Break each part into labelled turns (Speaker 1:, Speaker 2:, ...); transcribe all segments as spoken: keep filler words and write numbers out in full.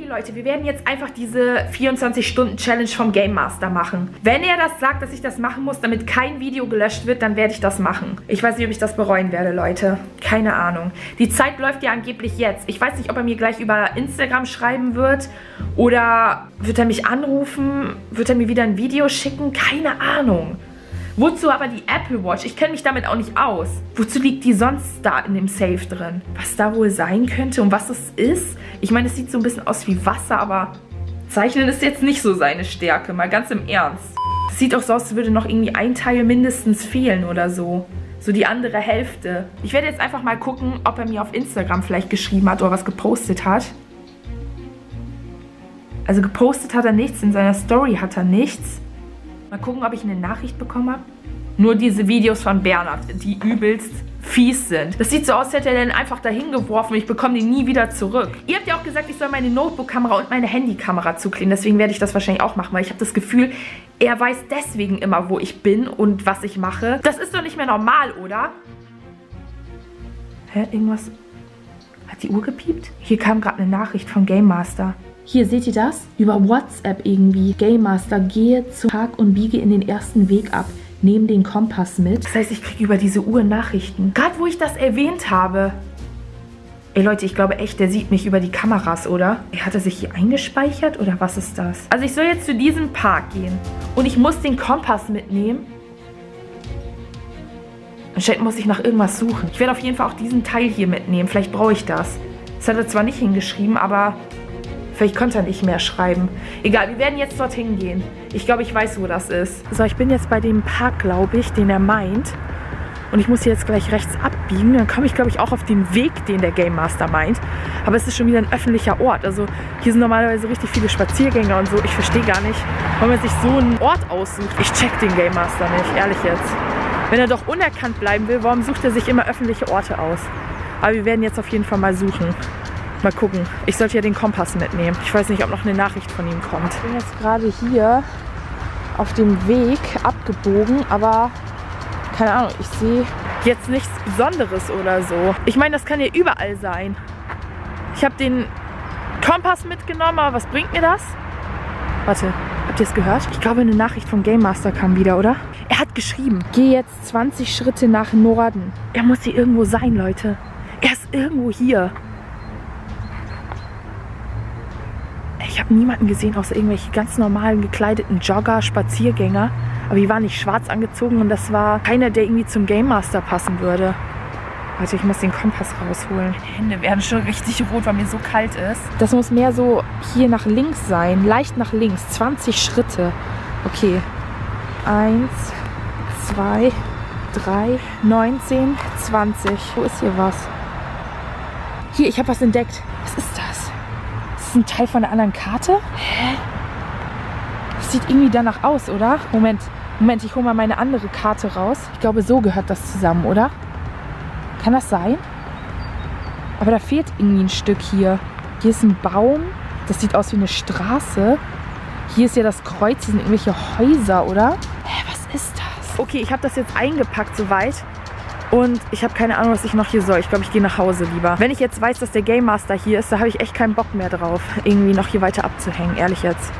Speaker 1: Leute, wir werden jetzt einfach diese vierundzwanzig Stunden Challenge vom Game Master machen. Wenn er das sagt, dass ich das machen muss, damit kein Video gelöscht wird, dann werde ich das machen. Ich weiß nicht, ob ich das bereuen werde, Leute. Keine Ahnung. Die Zeit läuft ja angeblich jetzt. Ich weiß nicht, ob er mir gleich über Instagram schreiben wird oder wird er mich anrufen, wird er mir wieder ein Video schicken? Keine Ahnung. Wozu aber die Apple Watch? Ich kenne mich damit auch nicht aus. Wozu liegt die sonst da in dem Safe drin? Was da wohl sein könnte und was es ist? Ich meine, es sieht so ein bisschen aus wie Wasser, aber Zeichnen ist jetzt nicht so seine Stärke. Mal ganz im Ernst. Es sieht auch so aus, als würde noch irgendwie ein Teil mindestens fehlen oder so. So die andere Hälfte. Ich werde jetzt einfach mal gucken, ob er mir auf Instagram vielleicht geschrieben hat oder was gepostet hat. Also gepostet hat er nichts, in seiner Story hat er nichts. Mal gucken, ob ich eine Nachricht bekommen habe. Nur diese Videos von Bernhard, die übelst fies sind. Das sieht so aus, als hätte er den einfach dahin geworfen und ich bekomme den nie wieder zurück. Ihr habt ja auch gesagt, ich soll meine Notebook-Kamera und meine Handykamera zukleben. Deswegen werde ich das wahrscheinlich auch machen, weil ich habe das Gefühl, er weiß deswegen immer, wo ich bin und was ich mache. Das ist doch nicht mehr normal, oder? Hä? Irgendwas... Hat die Uhr gepiept? Hier kam gerade eine Nachricht vom Game Master. Hier, seht ihr das? Über WhatsApp irgendwie. Game Master, gehe zum Park und biege in den ersten Weg ab. Nehme den Kompass mit. Das heißt, ich kriege über diese Uhr Nachrichten. Gerade wo ich das erwähnt habe. Ey Leute, ich glaube echt, der sieht mich über die Kameras, oder? Hat er sich hier eingespeichert oder was ist das? Also ich soll jetzt zu diesem Park gehen. Und ich muss den Kompass mitnehmen. Anscheinend muss ich nach irgendwas suchen. Ich werde auf jeden Fall auch diesen Teil hier mitnehmen. Vielleicht brauche ich das. Das hat er zwar nicht hingeschrieben, aber... Vielleicht konnte er nicht mehr schreiben. Egal, wir werden jetzt dorthin gehen. Ich glaube, ich weiß, wo das ist. So, ich bin jetzt bei dem Park, glaube ich, den er meint. Und ich muss hier jetzt gleich rechts abbiegen. Dann komme ich, glaube ich, auch auf den Weg, den der Game Master meint. Aber es ist schon wieder ein öffentlicher Ort. Also hier sind normalerweise richtig viele Spaziergänger und so. Ich verstehe gar nicht, warum man sich so einen Ort aussucht. Ich check den Game Master nicht, ehrlich jetzt. Wenn er doch unerkannt bleiben will, warum sucht er sich immer öffentliche Orte aus? Aber wir werden jetzt auf jeden Fall mal suchen. Mal gucken. Ich sollte ja den Kompass mitnehmen. Ich weiß nicht, ob noch eine Nachricht von ihm kommt. Ich bin jetzt gerade hier auf dem Weg abgebogen, aber keine Ahnung, ich sehe jetzt nichts Besonderes oder so. Ich meine, das kann ja überall sein. Ich habe den Kompass mitgenommen, aber was bringt mir das? Warte, habt ihr es gehört? Ich glaube, eine Nachricht vom Game Master kam wieder, oder? Er hat geschrieben, geh jetzt zwanzig Schritte nach Norden. Er muss hier irgendwo sein, Leute. Er ist irgendwo hier. Ich habe niemanden gesehen, außer irgendwelche ganz normalen gekleideten Jogger, Spaziergänger. Aber die waren nicht schwarz angezogen und das war keiner, der irgendwie zum Game Master passen würde. Warte, ich muss den Kompass rausholen. Meine Hände werden schon richtig rot, weil mir so kalt ist. Das muss mehr so hier nach links sein. Leicht nach links. zwanzig Schritte. Okay. Eins, zwei, drei, neunzehn, zwanzig. Wo ist hier was? Hier, ich habe was entdeckt. Was ist das? Ist das ein Teil von einer anderen Karte? Hä? Das sieht irgendwie danach aus, oder? Moment, Moment, ich hole mal meine andere Karte raus. Ich glaube, so gehört das zusammen, oder? Kann das sein? Aber da fehlt irgendwie ein Stück hier. Hier ist ein Baum. Das sieht aus wie eine Straße. Hier ist ja das Kreuz. Hier sind irgendwelche Häuser, oder? Hä, was ist das? Okay, ich habe das jetzt eingepackt soweit. Und ich habe keine Ahnung, was ich noch hier soll. Ich glaube, ich gehe nach Hause lieber. Wenn ich jetzt weiß, dass der Game Master hier ist, da habe ich echt keinen Bock mehr drauf, irgendwie noch hier weiter abzuhängen. Ehrlich jetzt.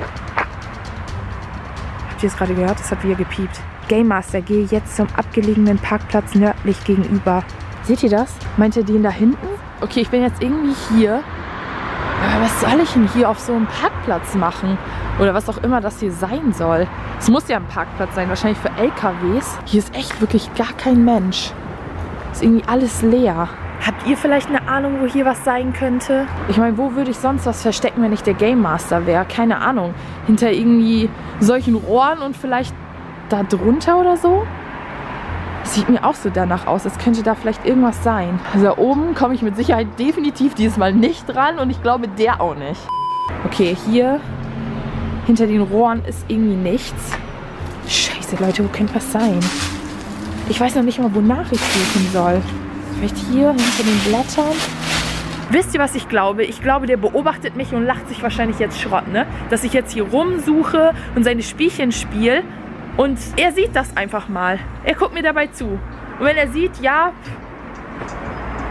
Speaker 1: Habt ihr es gerade gehört? Das hat wieder gepiept. Game Master, gehe jetzt zum abgelegenen Parkplatz nördlich gegenüber. Seht ihr das? Meint ihr den da hinten? Okay, ich bin jetzt irgendwie hier. Aber was soll ich denn hier auf so einem Parkplatz machen? Oder was auch immer das hier sein soll. Es muss ja ein Parkplatz sein, wahrscheinlich für L K Ws. Hier ist echt wirklich gar kein Mensch. Ist irgendwie alles leer. Habt ihr vielleicht eine Ahnung, wo hier was sein könnte? Ich meine, wo würde ich sonst was verstecken, wenn ich der Game Master wäre? Keine Ahnung. Hinter irgendwie solchen Rohren und vielleicht da drunter oder so? Sieht mir auch so danach aus, als könnte da vielleicht irgendwas sein. Also da oben komme ich mit Sicherheit definitiv dieses Mal nicht dran und ich glaube, der auch nicht. Okay, hier hinter den Rohren ist irgendwie nichts. Scheiße, Leute, wo könnte was sein? Ich weiß noch nicht mal, wonach ich suchen soll. Vielleicht hier hinter den Blättern. Wisst ihr, was ich glaube? Ich glaube, der beobachtet mich und lacht sich wahrscheinlich jetzt Schrott, ne? Dass ich jetzt hier rumsuche und seine Spielchen spiele. Und er sieht das einfach mal. Er guckt mir dabei zu. Und wenn er sieht, ja,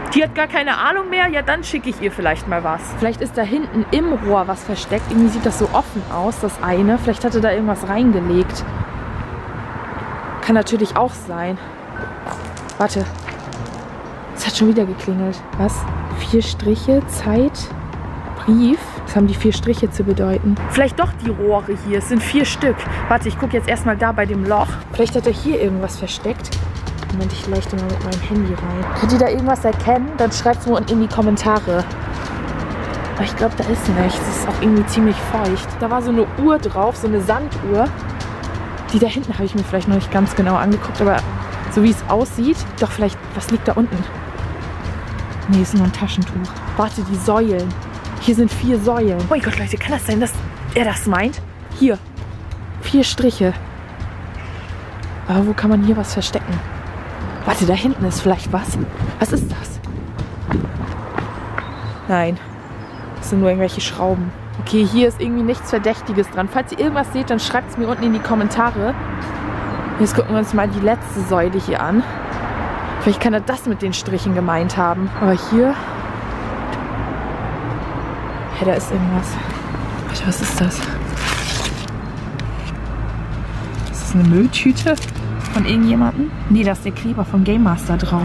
Speaker 1: Die hat gar keine Ahnung mehr. Ja, dann schicke ich ihr vielleicht mal was. Vielleicht ist da hinten im Rohr was versteckt. Irgendwie sieht das so offen aus, das eine. Vielleicht hatte da irgendwas reingelegt. Kann natürlich auch sein. Warte. Es hat schon wieder geklingelt. Was? Vier Striche, Zeit, Brief. Was haben die vier Striche zu bedeuten? Vielleicht doch die Rohre hier. Es sind vier Stück. Warte, ich gucke jetzt erstmal da bei dem Loch. Vielleicht hat er hier irgendwas versteckt. Moment, ich leuchte mal mit meinem Handy rein. Könnt ihr da irgendwas erkennen? Dann schreibt es mir unten in die Kommentare. Aber ich glaube, da ist nichts. Es ist auch irgendwie ziemlich feucht. Da war so eine Uhr drauf, so eine Sanduhr. Die da hinten habe ich mir vielleicht noch nicht ganz genau angeguckt, aber so wie es aussieht, doch vielleicht, was liegt da unten? Nee, ist nur ein Taschentuch. Warte, die Säulen. Hier sind vier Säulen. Oh mein Gott, Leute, kann das sein, dass er das meint? Hier, vier Striche. Aber wo kann man hier was verstecken? Warte, da hinten ist vielleicht was. Was ist das? Nein, das sind nur irgendwelche Schrauben. Okay, hier ist irgendwie nichts Verdächtiges dran. Falls ihr irgendwas seht, dann schreibt es mir unten in die Kommentare. Jetzt gucken wir uns mal die letzte Säule hier an. Vielleicht kann er das mit den Strichen gemeint haben. Aber hier... Hey, da ist irgendwas. Warte, was ist das? Ist das eine Mülltüte von irgendjemandem? Nee, da ist der Kleber vom Game Master drauf.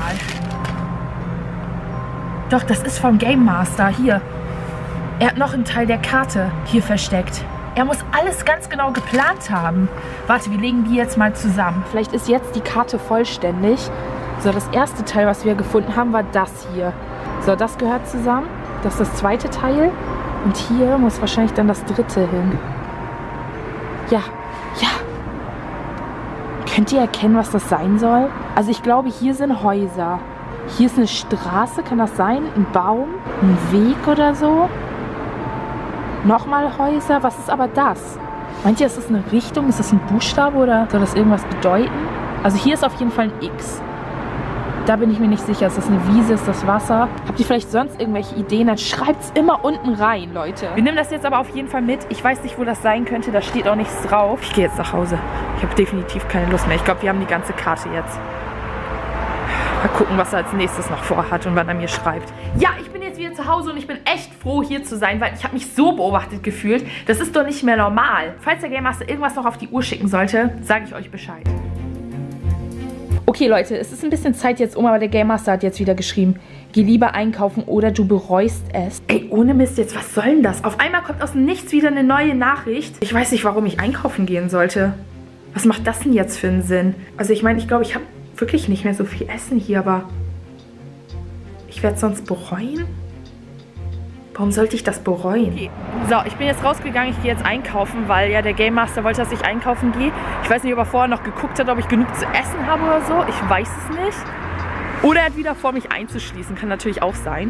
Speaker 1: Doch, das ist vom Game Master. Hier. Er hat noch einen Teil der Karte hier versteckt. Er muss alles ganz genau geplant haben. Warte, wir legen die jetzt mal zusammen. Vielleicht ist jetzt die Karte vollständig. So, das erste Teil, was wir gefunden haben, war das hier. So, das gehört zusammen. Das ist das zweite Teil. Und hier muss wahrscheinlich dann das dritte hin. Ja, ja. Könnt ihr erkennen, was das sein soll? Also ich glaube, hier sind Häuser. Hier ist eine Straße, kann das sein? Ein Baum? Ein Weg oder so? Nochmal Häuser. Was ist aber das? Meint ihr, ist das eine Richtung? Ist das ein Buchstabe oder soll das irgendwas bedeuten? Also hier ist auf jeden Fall ein X. Da bin ich mir nicht sicher. Ist das eine Wiese? Ist das Wasser? Habt ihr vielleicht sonst irgendwelche Ideen? Dann schreibt es immer unten rein, Leute. Wir nehmen das jetzt aber auf jeden Fall mit. Ich weiß nicht, wo das sein könnte. Da steht auch nichts drauf. Ich gehe jetzt nach Hause. Ich habe definitiv keine Lust mehr. Ich glaube, wir haben die ganze Karte jetzt. Mal gucken, was er als nächstes noch vorhat und wann er mir schreibt. Ja, ich bin jetzt wieder zu Hause und ich bin echt froh, hier zu sein, weil ich habe mich so beobachtet gefühlt. Das ist doch nicht mehr normal. Falls der Game Master irgendwas noch auf die Uhr schicken sollte, sage ich euch Bescheid. Okay, Leute, es ist ein bisschen Zeit jetzt um, aber der Game Master hat jetzt wieder geschrieben, geh lieber einkaufen oder du bereust es. Ey, ohne Mist jetzt, was soll denn das? Auf einmal kommt aus dem Nichts wieder eine neue Nachricht. Ich weiß nicht, warum ich einkaufen gehen sollte. Was macht das denn jetzt für einen Sinn? Also ich meine, ich glaube, ich habe wirklich nicht mehr so viel Essen hier, aber ich werde es sonst bereuen? Warum sollte ich das bereuen? Okay. So, ich bin jetzt rausgegangen, ich gehe jetzt einkaufen, weil ja der Game Master wollte, dass ich einkaufen gehe. Ich weiß nicht, ob er vorher noch geguckt hat, ob ich genug zu essen habe oder so. Ich weiß es nicht. Oder er hat wieder vor, mich einzuschließen. Kann natürlich auch sein.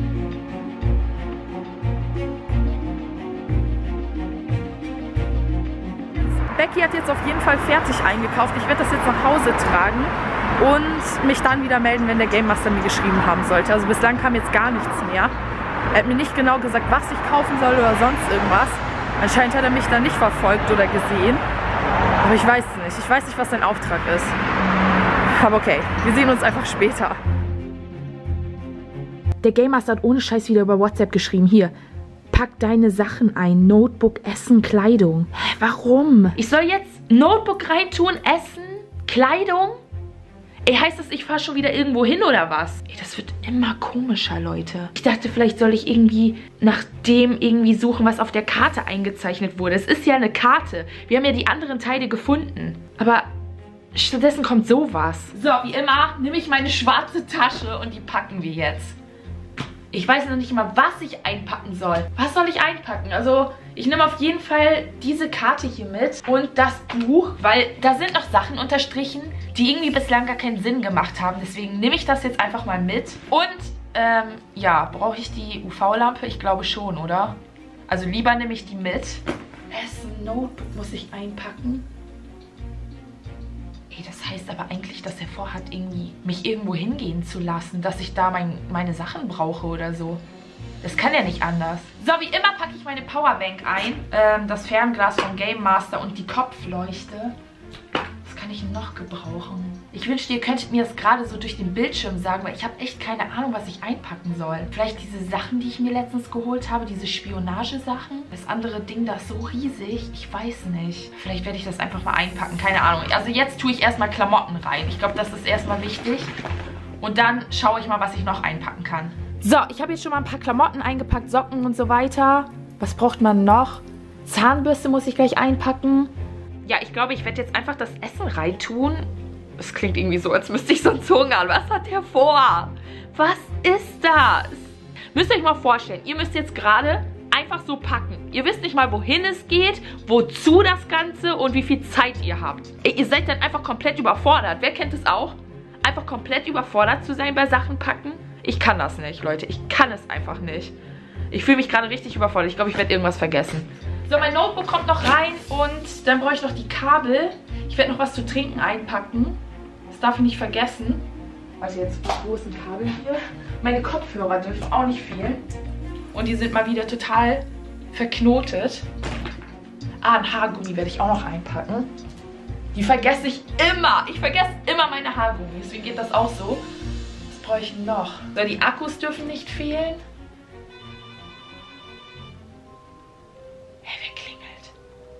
Speaker 1: Becky hat jetzt auf jeden Fall fertig eingekauft. Ich werde das jetzt nach Hause tragen und mich dann wieder melden, wenn der Game Master mir geschrieben haben sollte. Also bislang kam jetzt gar nichts mehr. Er hat mir nicht genau gesagt, was ich kaufen soll oder sonst irgendwas. Anscheinend hat er mich dann nicht verfolgt oder gesehen. Aber ich weiß es nicht. Ich weiß nicht, was sein Auftrag ist. Aber okay, wir sehen uns einfach später. Der Game Master hat ohne Scheiß wieder über WhatsApp geschrieben. Hier, pack deine Sachen ein. Notebook, Essen, Kleidung. Hä, warum? Ich soll jetzt Notebook reintun, Essen, Kleidung? Ey, heißt das, ich fahre schon wieder irgendwo hin oder was? Ey, das wird immer komischer, Leute. Ich dachte, vielleicht soll ich irgendwie nach dem irgendwie suchen, was auf der Karte eingezeichnet wurde. Es ist ja eine Karte. Wir haben ja die anderen Teile gefunden. Aber stattdessen kommt sowas. So, wie immer nehme ich meine schwarze Tasche und die packen wir jetzt. Ich weiß noch nicht mal, was ich einpacken soll. Was soll ich einpacken? Also, ich nehme auf jeden Fall diese Karte hier mit und das Buch, weil da sind noch Sachen unterstrichen, die irgendwie bislang gar keinen Sinn gemacht haben. Deswegen nehme ich das jetzt einfach mal mit. Und, ähm, ja, brauche ich die U V-Lampe? Ich glaube schon, oder? Also lieber nehme ich die mit. Essen, Notebook muss ich einpacken. Ey, das heißt aber eigentlich, dass er vorhat, irgendwie mich irgendwo hingehen zu lassen, dass ich da mein, meine Sachen brauche oder so. Das kann ja nicht anders. So, wie immer packe ich meine Powerbank ein. Ähm, das Fernglas vom Game Master und die Kopfleuchte. Was kann ich noch gebrauchen? Ich wünschte, ihr könntet mir das gerade so durch den Bildschirm sagen, weil ich habe echt keine Ahnung, was ich einpacken soll. Vielleicht diese Sachen, die ich mir letztens geholt habe, diese Spionagesachen. Das andere Ding, das ist so riesig, ich weiß nicht. Vielleicht werde ich das einfach mal einpacken, keine Ahnung. Also jetzt tue ich erstmal Klamotten rein. Ich glaube, das ist erstmal wichtig. Und dann schaue ich mal, was ich noch einpacken kann. So, ich habe jetzt schon mal ein paar Klamotten eingepackt, Socken und so weiter. Was braucht man noch? Zahnbürste muss ich gleich einpacken. Ja, ich glaube, ich werde jetzt einfach das Essen reintun. Das klingt irgendwie so, als müsste ich sonst hungern. Was hat der vor? Was ist das? Müsst ihr euch mal vorstellen, ihr müsst jetzt gerade einfach so packen. Ihr wisst nicht mal, wohin es geht, wozu das Ganze und wie viel Zeit ihr habt. Ihr seid dann einfach komplett überfordert. Wer kennt es auch? Einfach komplett überfordert zu sein bei Sachen packen? Ich kann das nicht, Leute. Ich kann es einfach nicht. Ich fühle mich gerade richtig überfordert. Ich glaube, ich werde irgendwas vergessen. So, mein Notebook kommt noch rein und dann brauche ich noch die Kabel. Ich werde noch was zu trinken einpacken. Das darf ich nicht vergessen. Warte, jetzt, wo ist ein Kabel hier? Meine Kopfhörer dürfen auch nicht fehlen. Und die sind mal wieder total verknotet. Ah, ein Haargummi werde ich auch noch einpacken. Die vergesse ich immer. Ich vergesse immer meine Haargummis. Deswegen geht das auch so. Was brauche ich noch? So, die Akkus dürfen nicht fehlen. Hä, wer klingelt?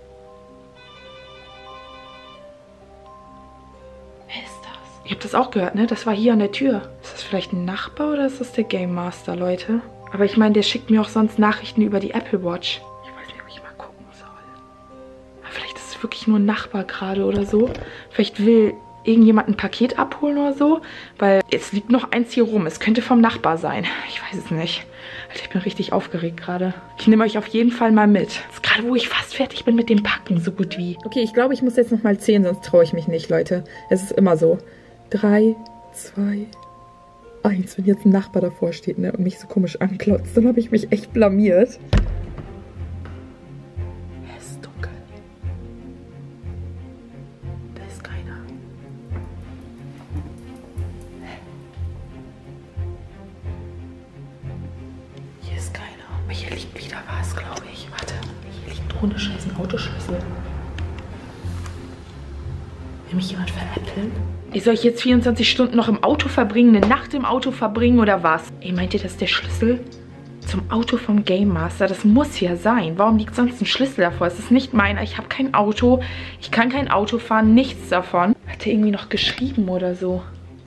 Speaker 1: Wer ist das? Ihr habt das auch gehört, ne? Das war hier an der Tür. Ist das vielleicht ein Nachbar oder ist das der Game Master, Leute? Aber ich meine, der schickt mir auch sonst Nachrichten über die Apple Watch. Ich weiß nicht, ob ich mal gucken soll. Aber vielleicht ist es wirklich nur ein Nachbar gerade oder so. Vielleicht will irgendjemand ein Paket abholen oder so. Weil es liegt noch eins hier rum. Es könnte vom Nachbar sein. Ich weiß es nicht. Alter, ich bin richtig aufgeregt gerade. Ich nehme euch auf jeden Fall mal mit. Jetzt gerade, wo ich fast fertig bin mit dem Packen, so gut wie. Okay, ich glaube, ich muss jetzt noch mal zählen, sonst traue ich mich nicht, Leute. Es ist immer so. Drei, zwei, eins. Wenn jetzt ein Nachbar davor steht, ne, und mich so komisch anklotzt, dann habe ich mich echt blamiert. Es ist dunkel. Da ist keiner. Hier ist keiner. Aber hier liegt wieder was, glaube ich. Warte. Hier liegt ohne Scheiß ein Autoschlüssel. Will mich jemand veräppeln? Soll ich jetzt vierundzwanzig Stunden noch im Auto verbringen, eine Nacht im Auto verbringen oder was? Ey, meint ihr, das ist der Schlüssel zum Auto vom Game Master? Das muss ja sein. Warum liegt sonst ein Schlüssel davor? Es ist nicht meiner. Ich habe kein Auto. Ich kann kein Auto fahren. Nichts davon. Hat er irgendwie noch geschrieben oder so?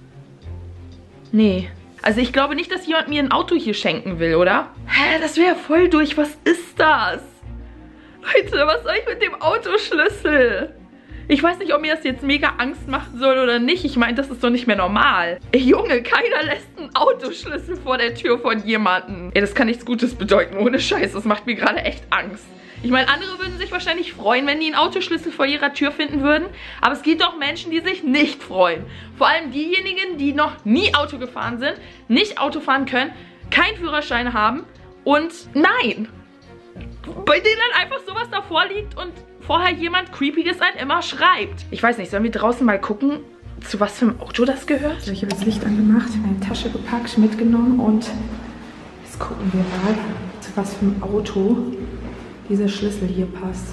Speaker 1: Nee. Also ich glaube nicht, dass jemand mir ein Auto hier schenken will, oder? Hä, das wäre voll durch. Was ist das? Leute, was soll ich mit dem Autoschlüssel? Ich weiß nicht, ob mir das jetzt mega Angst machen soll oder nicht. Ich meine, das ist doch nicht mehr normal. Ey, Junge, keiner lässt einen Autoschlüssel vor der Tür von jemandem. Ey, das kann nichts Gutes bedeuten, ohne Scheiß. Das macht mir gerade echt Angst. Ich meine, andere würden sich wahrscheinlich freuen, wenn die einen Autoschlüssel vor ihrer Tür finden würden. Aber es gibt auch Menschen, die sich nicht freuen. Vor allem diejenigen, die noch nie Auto gefahren sind, nicht Auto fahren können, keinen Führerschein haben und nein. Bei denen dann einfach sowas davor liegt und vorher jemand Creepiges einen immer schreibt. Ich weiß nicht, sollen wir draußen mal gucken, zu was für einem Auto das gehört? So, ich habe das Licht angemacht, meine Tasche gepackt, mitgenommen und jetzt gucken wir mal, zu was für einem Auto dieser Schlüssel hier passt.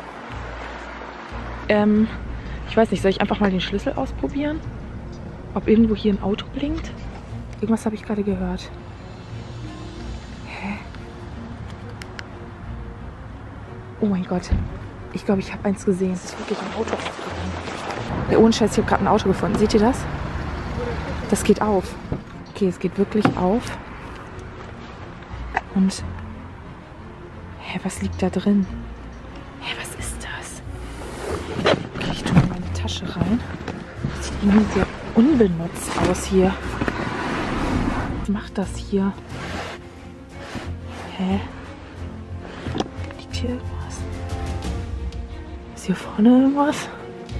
Speaker 1: Ähm, ich weiß nicht, soll ich einfach mal den Schlüssel ausprobieren? Ob irgendwo hier ein Auto blinkt? Irgendwas habe ich gerade gehört. Hä? Oh mein Gott. Ich glaube, ich habe eins gesehen. Es ist wirklich ein Auto aufgegangen. Ja, ohne Scheiß, ich habe gerade ein Auto gefunden. Seht ihr das? Das geht auf. Okay, es geht wirklich auf. Und... Hä, was liegt da drin? Hä, was ist das? Okay, ich tue mal meine Tasche rein. Das sieht irgendwie sehr unbenutzt aus hier. Was macht das hier? Hä? Liegt hier irgendwas? Ist hier vorne irgendwas?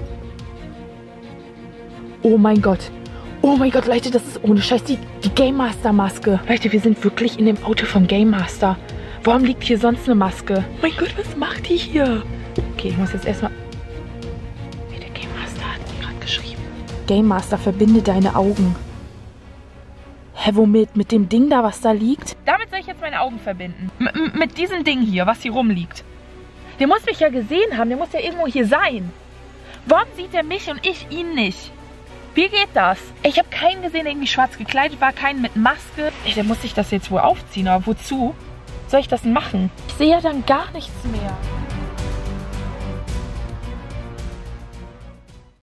Speaker 1: Oh mein Gott. Oh mein Gott, Leute, das ist ohne Scheiß die, die Game Master Maske. Leute, wir sind wirklich in dem Auto vom Game Master. Warum liegt hier sonst eine Maske? Oh mein Gott, was macht die hier? Okay, ich muss jetzt erstmal... Hey, der Game Master hat mir gerade geschrieben. Game Master, verbinde deine Augen. Hä, womit? Mit dem Ding da, was da liegt? Damit soll ich jetzt meine Augen verbinden. M mit diesem Ding hier, was hier rumliegt. Der muss mich ja gesehen haben. Der muss ja irgendwo hier sein. Warum sieht er mich und ich ihn nicht? Wie geht das? Ich habe keinen gesehen, der irgendwie schwarz gekleidet war, keinen mit Maske. Ey, dann muss ich das jetzt wohl aufziehen, aber wozu soll ich das denn machen? Ich sehe ja dann gar nichts mehr.